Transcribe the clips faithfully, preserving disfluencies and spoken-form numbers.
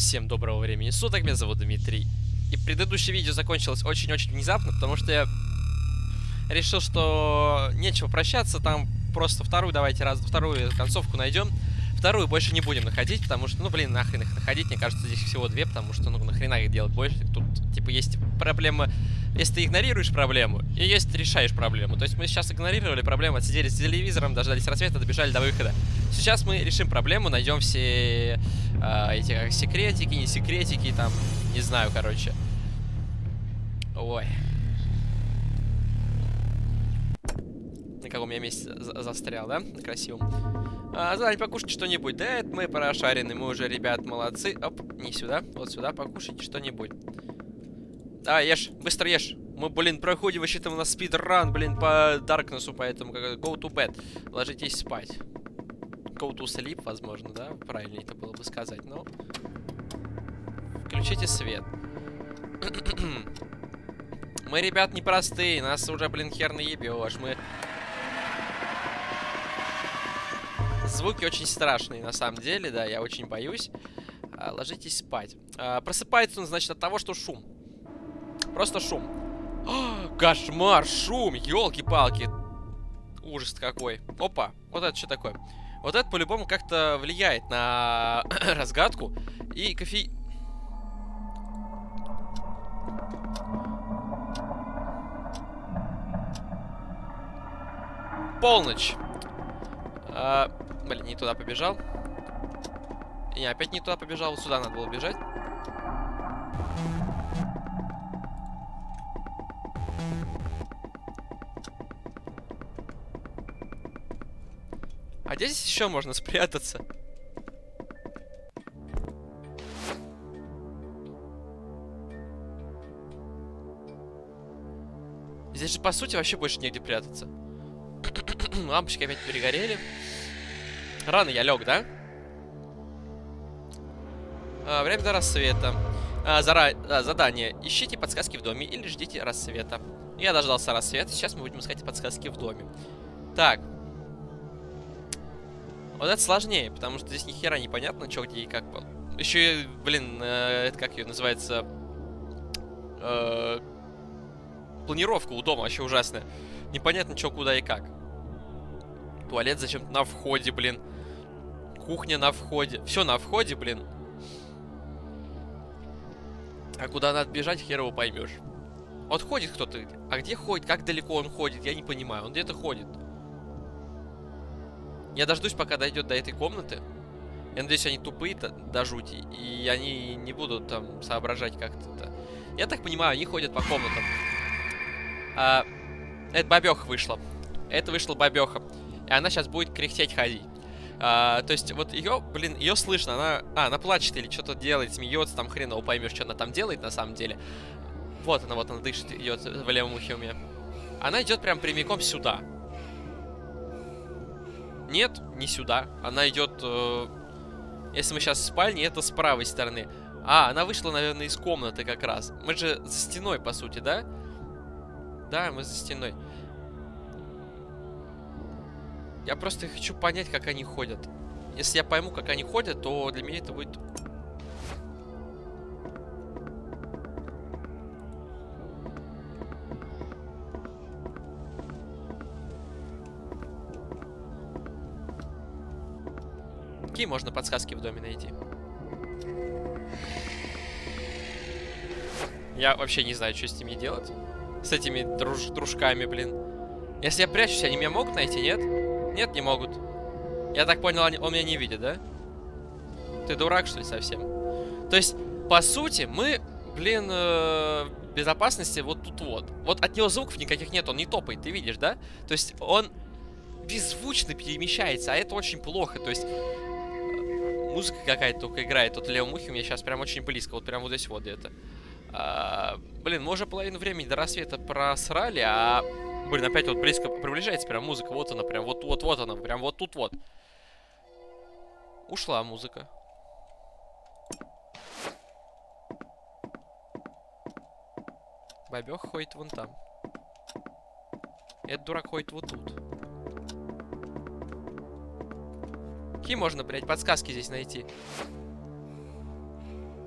Всем доброго времени суток, меня зовут Дмитрий. И предыдущее видео закончилось очень-очень внезапно, потому что я решил, что нечего прощаться, там просто вторую давайте раз, вторую концовку найдем. Вторую больше не будем находить, потому что, ну блин, нахрен их находить, мне кажется, здесь всего две, потому что, ну нахрена их делать больше. Тут, типа, есть проблема, если ты игнорируешь проблему, и есть ты решаешь проблему. То есть мы сейчас игнорировали проблему, отсидели с телевизором, дождались рассвета, добежали до выхода. Сейчас мы решим проблему, найдем все э, эти как секретики, не секретики, там, не знаю, короче. Ой. На каком я месте за застрял, да? На красивом. А, задать покушать что-нибудь. Да, это мы прошарены, мы уже, ребят, молодцы. Оп, не сюда, вот сюда, покушайте что-нибудь. Давай, ешь, быстро ешь. Мы, блин, проходим, вообще там у нас спидран, блин, по Даркнессу, поэтому как go to bed. Ложитесь спать. Go to sleep, возможно, да? Правильно это было бы сказать, но... Включите свет. Мы, ребят, непростые, нас уже, блин, хер наебешь. Мы... Звуки очень страшные, на самом деле, да, я очень боюсь. А, ложитесь спать. А, просыпается он, значит, от того, что шум. Просто шум. О, кошмар, шум, елки-палки. Ужас какой. Опа, вот это что такое? Вот это по-любому как-то влияет на разгадку. И кофе... Полночь. А, блин, не туда побежал. Не, опять не туда побежал. Вот сюда надо было бежать. А где здесь еще можно спрятаться? Здесь же, по сути, вообще больше негде прятаться. Лампочки опять перегорели. Рано я лег, да? А, время до рассвета. А, зара... а, задание. Ищите подсказки в доме или ждите рассвета. Я дождался рассвета. Сейчас мы будем искать подсказки в доме. Так. Вот это сложнее, потому что здесь ни хера непонятно, что где и как. Еще, блин, э, это как ее называется? Э, планировка у дома вообще ужасная. Непонятно, что куда и как. Туалет зачем-то на входе, блин. Кухня на входе. Все на входе, блин. А куда надо бежать, хер его поймешь. Вот ходит кто-то. А где ходит? Как далеко он ходит? Я не понимаю. Он где-то ходит. Я дождусь, пока дойдет до этой комнаты. Я надеюсь, они тупые-то до жути. И они не будут там соображать как-то. Я так понимаю, они ходят по комнатам. А, это бабеха вышла. Это вышла бабеха. И она сейчас будет кряхтеть ходить. А, то есть вот ее, блин, ее слышно. Она, а, она плачет или что-то делает, смеется, там хрен его поймешь, что она там делает на самом деле. Вот она, вот она дышит, идет в левом ухе у меня. Она идет прям прямиком сюда. Нет, не сюда. Она идет... Э, если мы сейчас в спальне, это с правой стороны. А, она вышла, наверное, из комнаты как раз. Мы же за стеной, по сути, да? Да, мы за стеной. Я просто хочу понять, как они ходят. Если я пойму, как они ходят, то для меня это будет... Какие можно подсказки в доме найти? Я вообще не знаю, что с ними делать. С этими друж дружками, блин. Если я прячусь, они меня могут найти, нет? Нет, не могут. Я так понял, они, он меня не видит, да? Ты дурак, что ли, совсем? То есть, по сути, мы, блин, э, в безопасности вот тут вот. Вот от него звуков никаких нет, он не топает, ты видишь, да? То есть, он беззвучно перемещается, а это очень плохо. То есть, музыка какая-то только играет. Тут в левом ухе у меня сейчас прям очень близко, вот прям вот здесь вот где-то. А, блин, мы уже половину времени до рассвета просрали, а... Блин, опять вот близко приближается прям музыка. Вот она, прям вот-вот-вот она. Прям вот тут вот. Ушла музыка. Бабёх ходит вон там. Этот дурак ходит вот тут. Какие можно, блядь, подсказки здесь найти?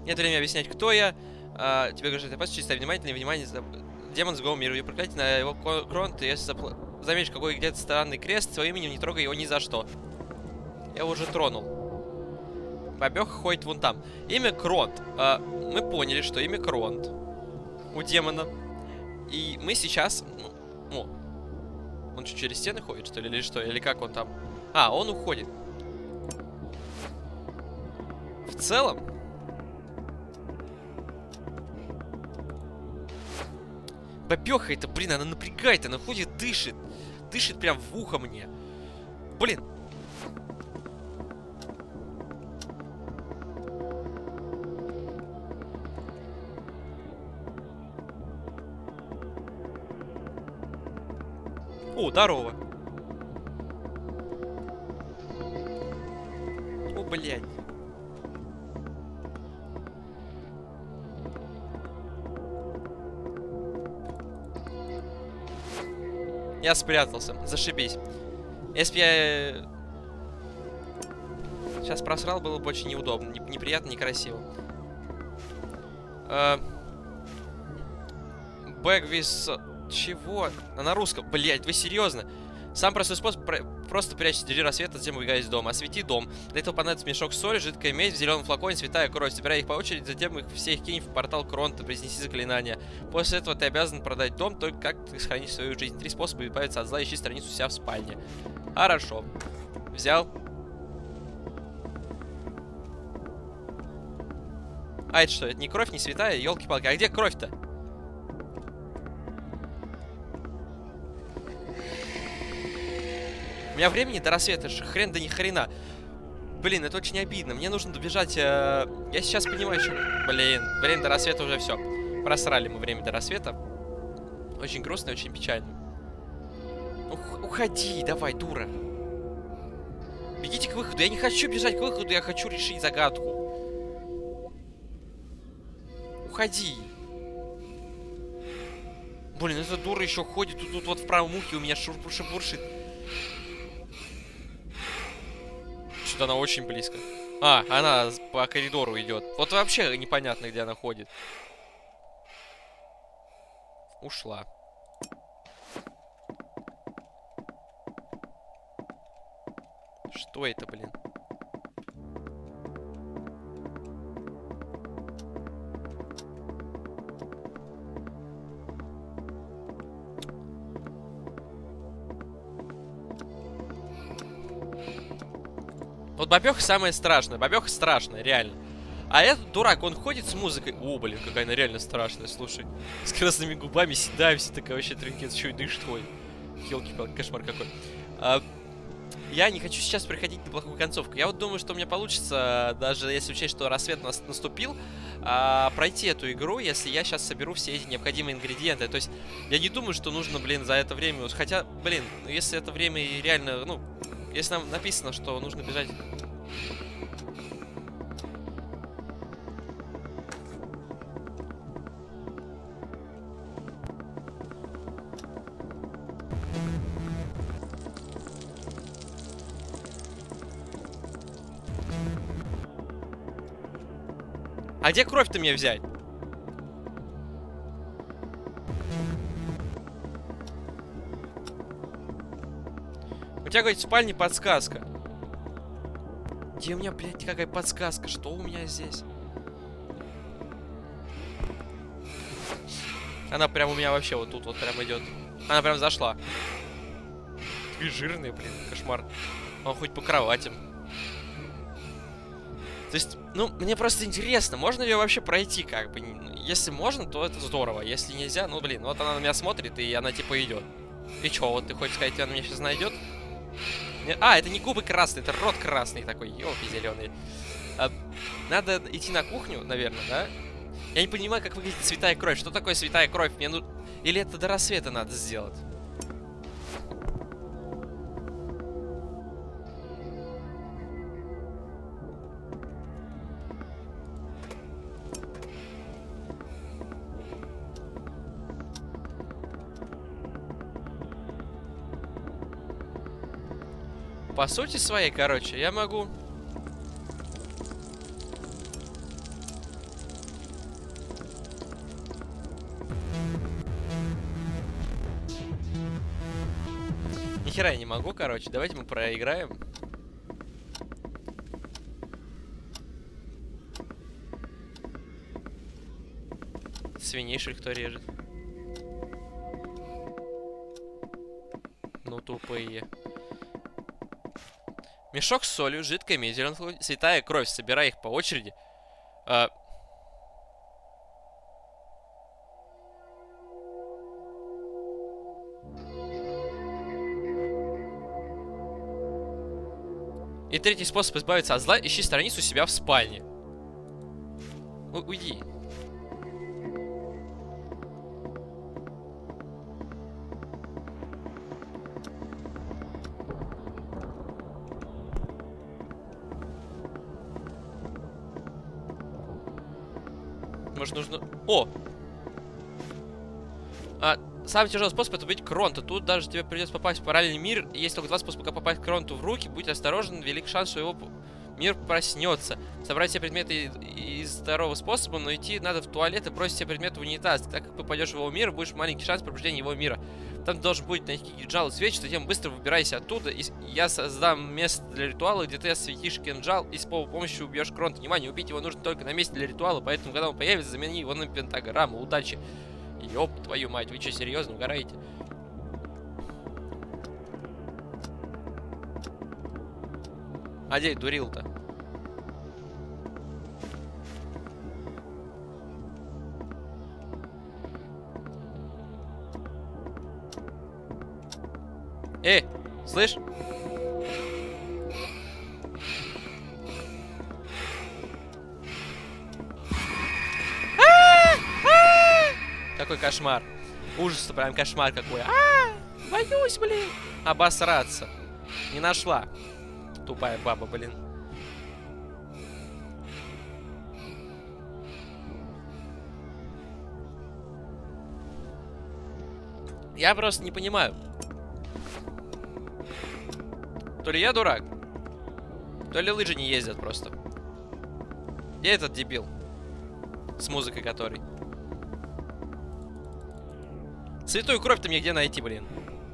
Нет времени объяснять, кто я. А, тебе говорят, ты просто чисто внимательное внимание. Демон с голым миру. И проклятие на его крон. Ты если запл... заметишь, какой где-то странный крест, своим именем не трогай его ни за что. Я его уже тронул. Бабёха ходит вон там. Имя Кронт. А, мы поняли, что имя Кронт у демона. И мы сейчас... Ну, о, он что, через стены ходит, что ли, или что? Или как он там? А, он уходит. В целом... Бабёха это, блин, она напрягает, она ходит, дышит. Дышит прям в ухо мне. Блин. О, здорово. О, блядь. Я спрятался. Зашибись. Если бы я... Сейчас просрал, было бы очень неудобно. Неприятно, некрасиво. Back with... Чего? А на русском. Блять, вы серьезно? Сам простой способ про... просто прячься, держи рассвет, а затем убегай из дома. Освети дом. Для этого понадобится мешок соли, жидкая медь, в зеленом флаконе, святая кровь. Собирай их по очереди, затем их все их кинь в портал Кронта, произнеси заклинания. После этого ты обязан продать дом, только как ты сохранишь свою жизнь. Три способа избавиться от зла, ищи страницу у себя в спальне. Хорошо. Взял. А это что? Это не кровь, не святая? Ёлки-палки. А где кровь-то? У меня времени до рассвета, хрен да ни хрена. Блин, это очень обидно. Мне нужно добежать... Э... Я сейчас понимаю, что... Блин, время до рассвета уже все. Просрали мы время до рассвета. Очень грустно и очень печально. Ух, уходи, давай, дура. Бегите к выходу. Я не хочу бежать к выходу, я хочу решить загадку. Уходи. Блин, эта дура еще ходит тут, тут вот в правом ухе у меня шуршит. Что-то она очень близко. А, она по коридору идет. Вот вообще непонятно, где она ходит. Ушла. Что это, блин? Вот бабёха самое страшное. Бабёха страшная, реально. А этот дурак, он ходит с музыкой. О, блин, какая она реально страшная, слушай. С красными губами, седая, вся такая вообще тринкет, еще и дышит ходит. Ёлки-палки, кошмар какой. А, я не хочу сейчас приходить на плохую концовку. Я вот думаю, что у меня получится, даже если учесть, что рассвет нас наступил, а, пройти эту игру, если я сейчас соберу все эти необходимые ингредиенты. То есть, я не думаю, что нужно, блин, за это время... Хотя, блин, если это время реально, ну... Если нам написано, что нужно бежать... А где кровь-то мне взять? У тебя, говорит, в спальне подсказка. Где у меня, блядь, какая подсказка? Что у меня здесь? Она прям у меня вообще вот тут вот прям идет. Она прям зашла. Ты жирный, блин, кошмар. Он хоть по кроватям. То есть, ну, мне просто интересно, можно ли вообще пройти, как бы. Если можно, то это здорово. Если нельзя, ну, блин, вот она на меня смотрит, и она типа идет. И чё, вот ты хочешь сказать, она меня сейчас найдет? А, это не губы красные, это рот красный такой, ёлки зеленые. А, надо идти на кухню, наверное, да? Я не понимаю, как выглядит святая кровь. Что такое святая кровь? Мне ну... Или это до рассвета надо сделать? По сути своей, короче, я могу... нихера я не могу, короче. Давайте мы проиграем. Свиней, что ли, кто режет? Ну, тупые. Мешок с солью, жидкая медь, святая кровь. Собирай их по очереди. А... И третий способ избавиться от зла. Ищи страницу себя в спальне. У уйди. Может, нужно... О! А, самый тяжелый способ — это убить Кронта. Тут даже тебе придется попасть в параллельный мир. Есть только два способа, как попасть Кронту в руки. Будь осторожен, велик шанс, что его мир проснется. Собрать все предметы из второго способа, но идти надо в туалет и бросить все предметы в унитаз. Так как попадешь в его мир, будешь маленький шанс пробуждения его мира. Там должен будет найти кинжал и свечи, затем быстро выбирайся оттуда. И я создам место для ритуала, где ты осветишь кинжал и с помощью убьешь Кронта. Внимание, убить его нужно только на месте для ритуала, поэтому, когда он появится, замени его на пентаграмму. Удачи. Ёб твою мать, вы что, серьезно угораете? А где дурил-то? Эй, слышь? Какой кошмар. Ужас, прям кошмар какой. А, боюсь, блин. Обосраться. Не нашла. Тупая баба, блин. Я просто не понимаю. То ли я дурак, то ли лыжи не ездят просто. Где этот дебил? С музыкой который. Святую кровь-то мне где найти, блин?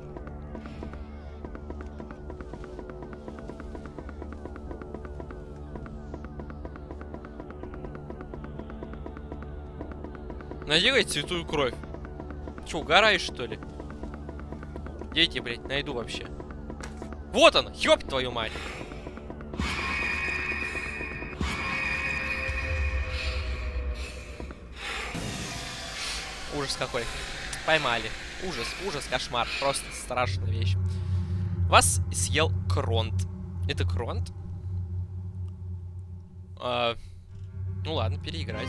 Найди, говорит, святую кровь. Че, угораешь, что ли? Где я тебе, блядь, найду вообще? Вот он! Ёб твою мать! Ужас какой. Поймали. Ужас, ужас, кошмар. Просто страшная вещь. Вас съел Кронт. Это Кронт? А, ну ладно, переиграть.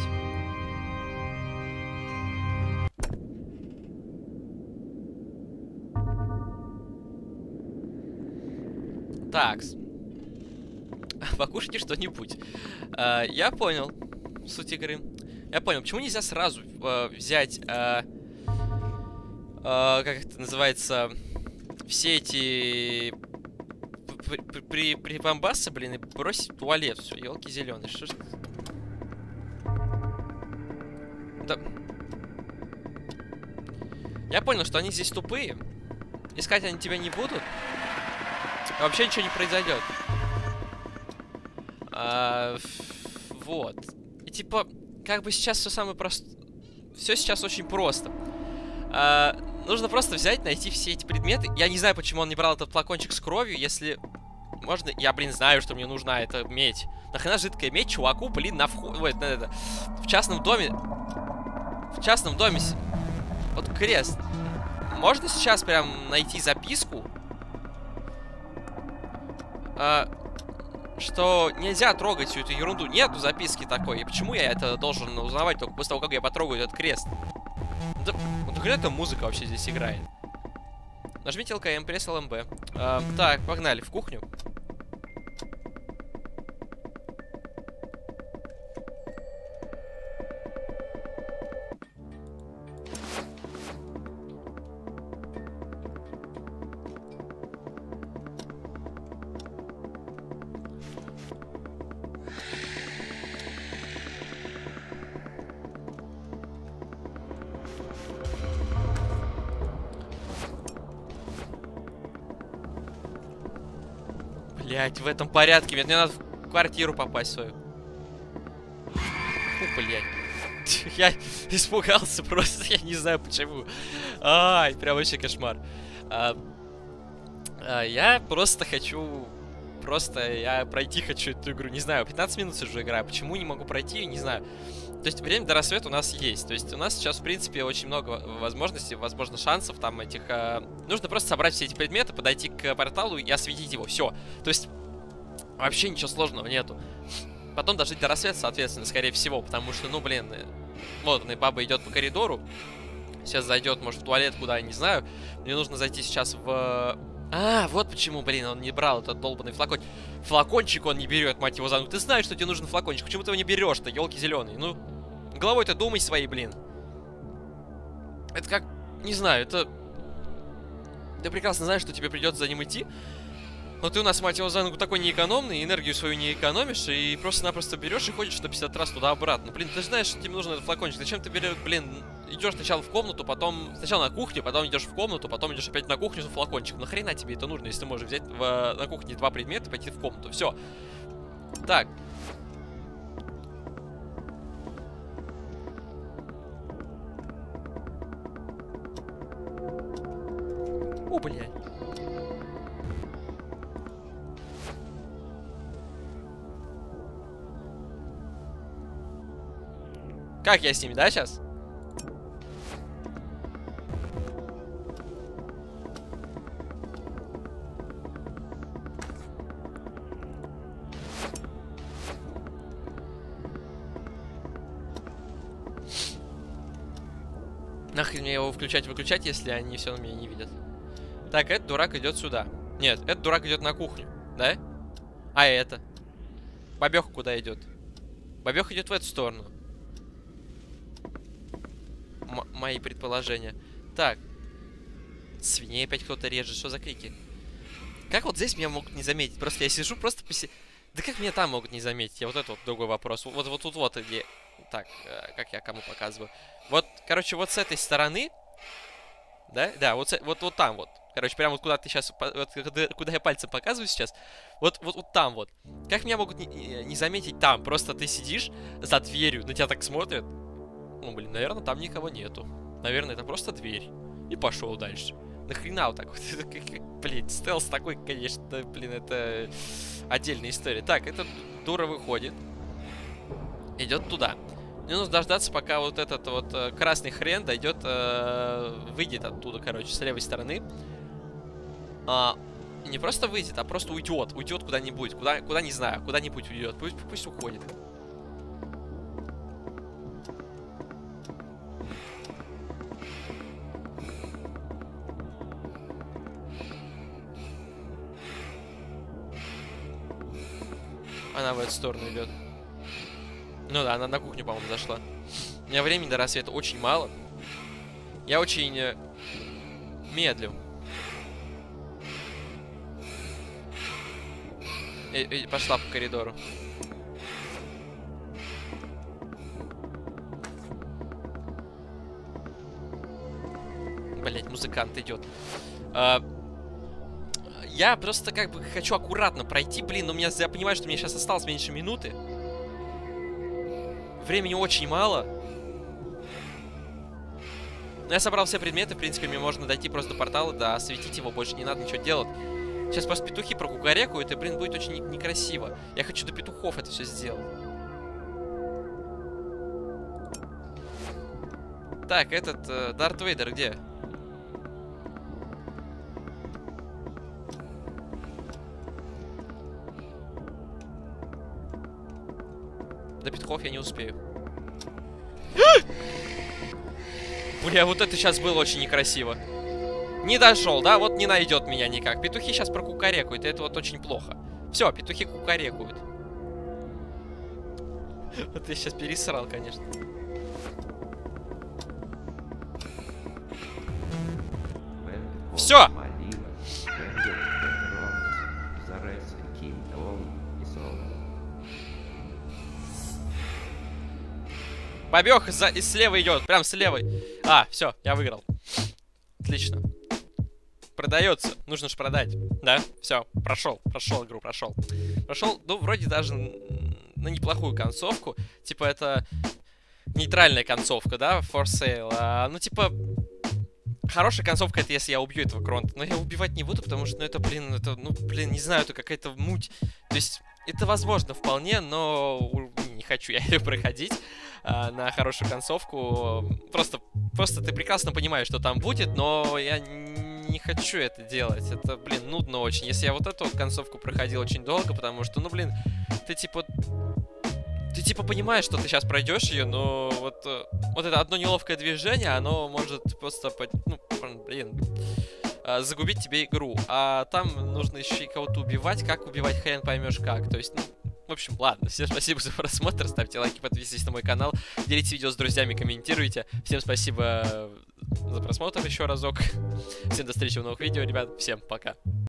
Такс. Покушайте что-нибудь. А, я понял суть игры. Я понял, почему нельзя сразу э, взять, э, э, как это называется, все эти при прибамбасы, блин, и бросить в туалет. Все, елки зеленые. Что ж... Да. Я понял, что они здесь тупые. Искать они тебя не будут. Вообще ничего не произойдет. А, вот. И типа, как бы сейчас все самое просто. Все сейчас очень просто. А, нужно просто взять, найти все эти предметы. Я не знаю, почему он не брал этот флакончик с кровью, если можно. Я, блин, знаю, что мне нужна эта медь. Нахрена жидкая медь, чуваку, блин, на вход. Ой, на это. В частном доме. В частном доме. Вот крест. Можно сейчас прям найти записку? А, что нельзя трогать всю эту ерунду. Нету записки такой. И почему я это должен узнавать только после того, как я потрогаю этот крест? Да, вот какая-то музыка вообще здесь играет. Нажмите эл ка эм, пресс эл эм бэ. А, так, погнали в кухню. Блять, в этом порядке. Мне, мне надо в квартиру попасть свою. Фу, блять. Я испугался просто, я не знаю почему. Ай, прям вообще кошмар. А, а, я просто хочу... Просто я пройти хочу эту игру. Не знаю, пятнадцать минут уже играю. Почему не могу пройти, не знаю. То есть время до рассвета у нас есть. То есть у нас сейчас, в принципе, очень много возможностей, возможно, шансов там этих... Э... Нужно просто собрать все эти предметы, подойти к порталу и осветить его. Все. То есть вообще ничего сложного нету. Потом дожить до рассвета, соответственно, скорее всего. Потому что, ну, блин, вот, и баба идет по коридору. Сейчас зайдет, может, в туалет, куда, я не знаю. Мне нужно зайти сейчас в... А, вот почему, блин, он не брал этот долбанный флакончик. Флакончик он не берет, мать его за ногу. Ты знаешь, что тебе нужен флакончик. Почему ты его не берешь-то, елки зеленые? Ну, головой-то думай своей, блин. Это как... Не знаю, это... Ты прекрасно знаешь, что тебе придется за ним идти. Но ты у нас, мать его за ногу, такой неэкономный, энергию свою не экономишь, и просто-напросто берешь и ходишь сто пятьдесят раз туда-обратно. Блин, ты же знаешь, что тебе нужен этот флакончик. Зачем ты берешь, блин, идешь сначала в комнату, потом... Сначала на кухню, потом идешь в комнату, потом идешь опять на кухню за флакончиком. Нахрена тебе это нужно, если ты можешь взять в, на кухне два предмета и пойти в комнату? Все. Так. О, блядь. Как я с ними, да, сейчас? Нахрен мне его включать-выключать, если они все на меня не видят. Так, этот дурак идет сюда. Нет, этот дурак идет на кухню, да? А это? Бабеха куда идет? Бабеха идет в эту сторону. М мои предположения. Так. Свиней опять кто-то режет. Что за крики? Как вот здесь меня могут не заметить? Просто я сижу, просто поси... Да как меня там могут не заметить? Я вот это вот другой вопрос. Вот вот тут вот, вот где... Так, э, как я кому показываю? Вот, короче, вот с этой стороны... Да? Да, вот, с... вот, вот там вот. Короче, прямо вот куда ты сейчас... Вот, куда, куда я пальцем показываю сейчас. Вот, вот, вот там вот. Как меня могут не, не заметить там? Просто ты сидишь за дверью, на тебя так смотрят. Ну, блин, наверное, там никого нету. Наверное, это просто дверь. И пошел дальше. Нахрена вот так вот? Блин, стелс такой, конечно, блин, это отдельная история. Так, эта дура выходит. Идет туда. Мне нужно дождаться, пока вот этот вот э, красный хрен дойдет, э, выйдет оттуда, короче, с левой стороны. А, не просто выйдет, а просто уйдет. Уйдет куда-нибудь. Куда, куда не знаю, куда-нибудь уйдет. Пусть, пусть уходит. Она в эту сторону идет. Ну да, она на кухню, по-моему, зашла. У меня времени до рассвета очень мало. Я очень э, медлю. И, и пошла по коридору. Блять, музыкант идет. А, я просто как бы хочу аккуратно пройти, блин, но у меня, я понимаю, что мне сейчас осталось меньше минуты. Времени очень мало. Но я собрал все предметы, в принципе, мне можно дойти просто до портала, да, осветить его, больше не надо ничего делать. Сейчас просто петухи прокукарекают, и, блин, будет очень некрасиво. Я хочу до петухов это все сделать. Так, этот, э, Дарт Вейдер где? До петухов я не успею. Бля, вот это сейчас было очень некрасиво. Не дошел, да? Вот не найдет меня никак. Петухи сейчас прокукарекают, и это вот очень плохо. Все, петухи кукарекают. Вот я сейчас пересрал, конечно. Все! Бабёха за... и слева идет, прям с левой. А, все, я выиграл. Отлично. Продается. Нужно же продать. Да, все, прошел, прошел игру, прошел. Прошел, ну, вроде даже на неплохую концовку. Типа, это нейтральная концовка, да, for sale. А, ну, типа, хорошая концовка, это если я убью этого Кронта. Но я убивать не буду, потому что, ну, это, блин, это, ну, блин, не знаю, это какая-то муть. То есть, это возможно вполне, но не хочу я ее проходить а, на хорошую концовку. Просто, просто ты прекрасно понимаешь, что там будет, но я не хочу это делать. Это, блин, нудно очень. Если я вот эту вот концовку проходил очень долго, потому что, ну, блин, ты типа... Ты типа понимаешь, что ты сейчас пройдешь ее, но вот, вот это одно неловкое движение, оно может просто, ну, блин, загубить тебе игру. А там нужно еще и кого-то убивать. Как убивать, хрен поймешь как. То есть, ну, в общем, ладно. Всем спасибо за просмотр. Ставьте лайки, подписывайтесь на мой канал. Делитесь видео с друзьями, комментируйте. Всем спасибо за просмотр еще разок. Всем до встречи в новых видео, ребят. Всем пока.